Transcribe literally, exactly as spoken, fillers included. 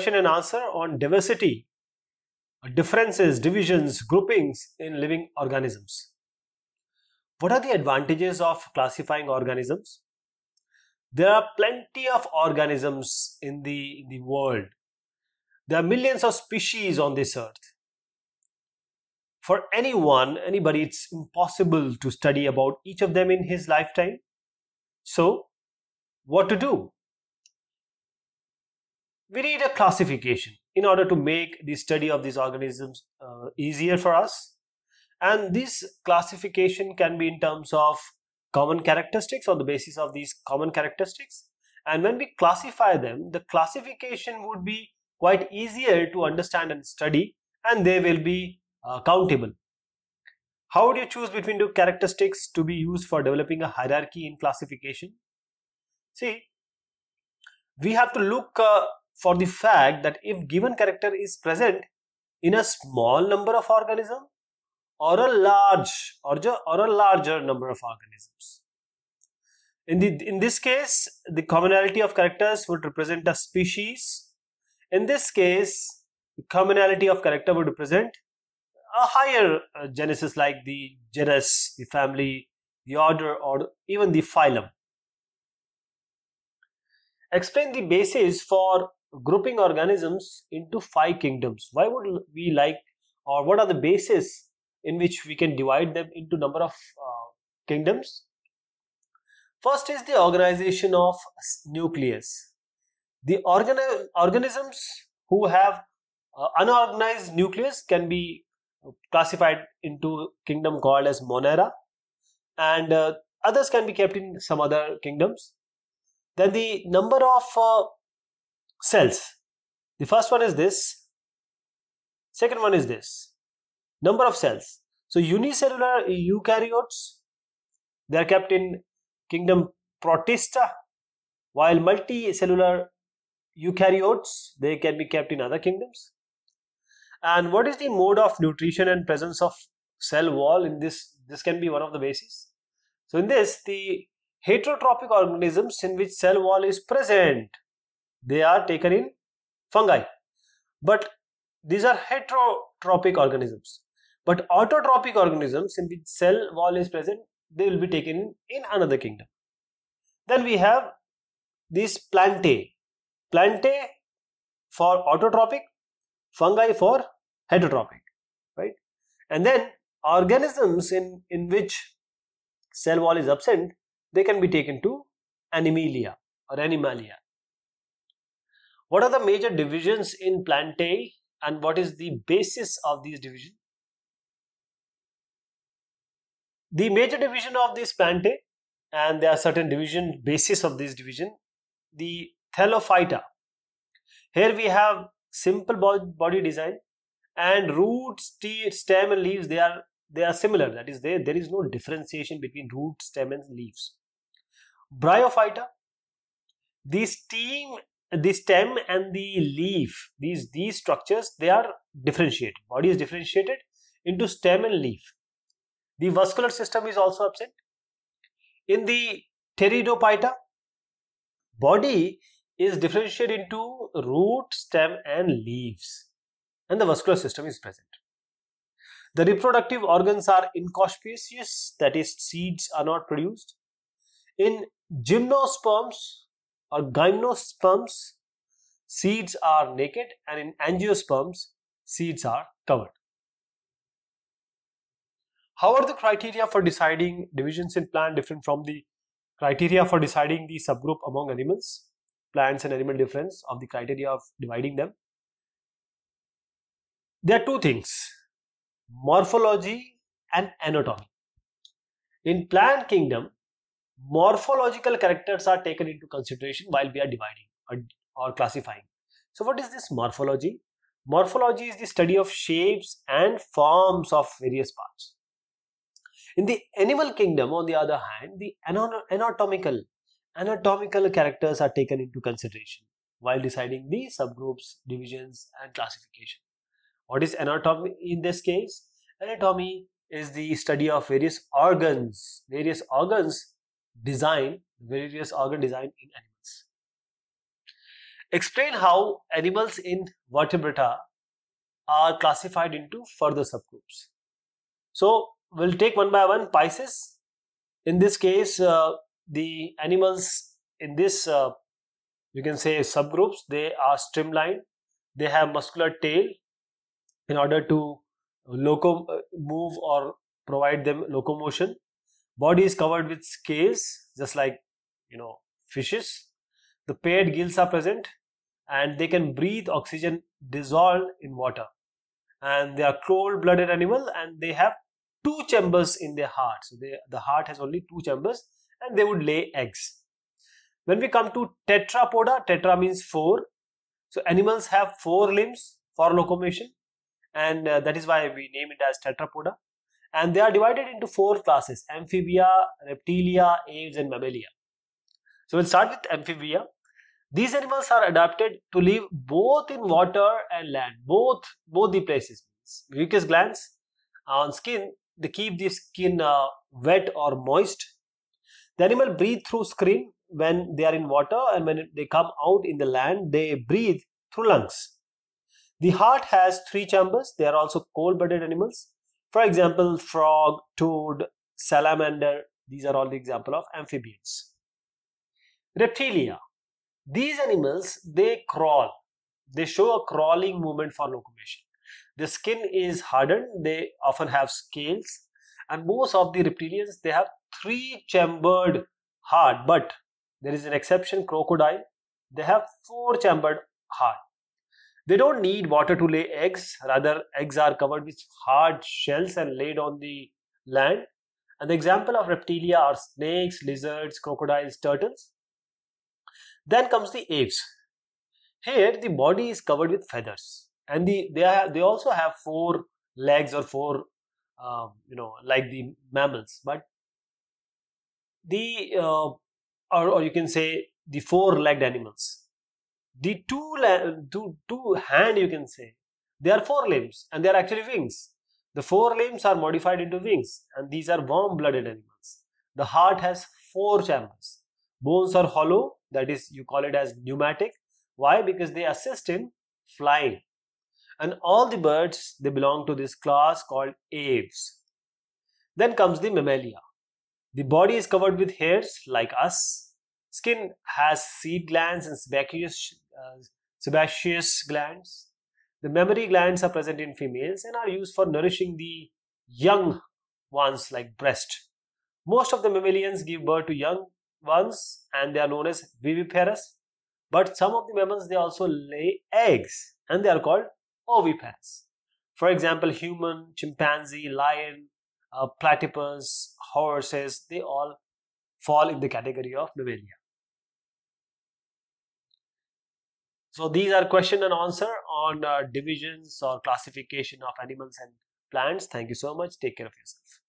Question and answer on diversity, differences, divisions, groupings in living organisms. What are the advantages of classifying organisms? There are plenty of organisms in the, in the world. There are millions of species on this earth. For anyone, anybody, it's impossible to study about each of them in his lifetime. So, what to do? We need a classification in order to make the study of these organisms uh, easier for us. And this classification can be in terms of common characteristics, on the basis of these common characteristics. And when we classify them, the classification would be quite easier to understand and study, and they will be uh, countable. How would you choose between two characteristics to be used for developing a hierarchy in classification? See, we have to look uh, for the fact that if given character is present in a small number of organisms or a large or, or a larger number of organisms. In, the, in this case, the commonality of characters would represent a species. In this case, the commonality of character would represent a higher uh, genesis, like the genus, the family, the order, or even the phylum. Explain the basis for grouping organisms into five kingdoms. Why would we like, or what are the bases in which we can divide them into number of uh, kingdoms? First is the organization of nucleus. The organ organisms who have uh, unorganized nucleus can be classified into kingdom called as Monera, and uh, others can be kept in some other kingdoms. Then the number of uh, cells. The first one is this. Second one is this. Number of cells. So unicellular eukaryotes, they are kept in kingdom Protista, while multicellular eukaryotes, they can be kept in other kingdoms. And what is the mode of nutrition and presence of cell wall in this? This can be one of the bases. So in this, the heterotrophic organisms in which cell wall is present, they are taken in fungi. But these are heterotrophic organisms. But autotrophic organisms in which cell wall is present, they will be taken in another kingdom. Then we have these plantae. Plantae for autotrophic, fungi for heterotrophic, right? And then organisms in, in which cell wall is absent, they can be taken to animalia or animalia. What are the major divisions in plantae and what is the basis of these divisions? The major division of this plantae, and there are certain division basis of this division, the Thallophyta. Here we have simple body design, and roots, stem and leaves, they are they are similar. That is, there there is no differentiation between root, stem and leaves. Bryophyta, the stem, the stem and the leaf, these these structures, they are differentiated. Body is differentiated into stem and leaf. The vascular system is also absent. In the Pteridophyta, body is differentiated into root, stem and leaves, and the vascular system is present. The reproductive organs are inconspicuous, that is, seeds are not produced. In gymnosperms or gymnosperms, seeds are naked, and in angiosperms, seeds are covered. How are the criteria for deciding divisions in plant different from the criteria for deciding the subgroup among animals? Plants and animal difference of the criteria of dividing them. There are two things: morphology and anatomy. In plant kingdom, morphological characters are taken into consideration while we are dividing or, or classifying. So what is this morphology? Morphology is the study of shapes and forms of various parts. In the animal kingdom, on the other hand, the anatomical anatomical characters are taken into consideration while deciding the subgroups, divisions and classification. What is anatomy in this case? Anatomy is the study of various organs, various organs design, various organ design in animals. Explain how animals in vertebrata are classified into further subgroups. So we'll take one by one. Pisces, in this case, uh, the animals in this, uh, you can say, subgroups, they are streamlined. They have muscular tail in order to loco uh, move or provide them locomotion. Body is covered with scales, just like, you know, fishes. The paired gills are present, and they can breathe oxygen dissolved in water. And they are cold-blooded animal, and they have two chambers in their heart. So they, the heart has only two chambers, and they would lay eggs. When we come to tetrapoda, tetra means four. So animals have four limbs for locomotion, and uh, that is why we name it as tetrapoda. And they are divided into four classes: amphibia, reptilia, aves, and mammalia. So we'll start with amphibia. These animals are adapted to live both in water and land, both both the places. Mucus glands on skin, they keep the skin uh, wet or moist. The animal breathe through skin when they are in water, and when they come out in the land, they breathe through lungs. The heart has three chambers. They are also cold-blooded animals. For example, frog, toad, salamander. These are all the example of amphibians. Reptilia. These animals, they crawl. They show a crawling movement for locomotion. The skin is hardened. They often have scales, and most of the reptilians, they have three-chambered heart. But there is an exception, crocodile. They have four-chambered heart. They don't need water to lay eggs. Rather, eggs are covered with hard shells and laid on the land. And the example of reptilia are snakes, lizards, crocodiles, turtles. Then comes the aves. Here, the body is covered with feathers, and the they have, they also have four legs or four, um, you know, like the mammals. But the uh, or, or you can say the four-legged animals. The two, two, two hand, you can say, they are four limbs, and they are actually wings. The four limbs are modified into wings, and these are warm-blooded animals. The heart has four chambers. Bones are hollow, that is, you call it as pneumatic. Why? Because they assist in flying. And all the birds, they belong to this class called aves. Then comes the mammalia. The body is covered with hairs like us. Skin has seed glands and sebaceous, uh, sebaceous glands. The mammary glands are present in females and are used for nourishing the young ones like breast. Most of the mammalians give birth to young ones, and they are known as viviparous. But some of the mammals, they also lay eggs, and they are called oviparous. For example, human, chimpanzee, lion, uh, platypus, horses, they all fall in the category of mammalia. So these are question and answer on uh, divisions or classification of animals and plants. Thank you so much. Take care of yourself.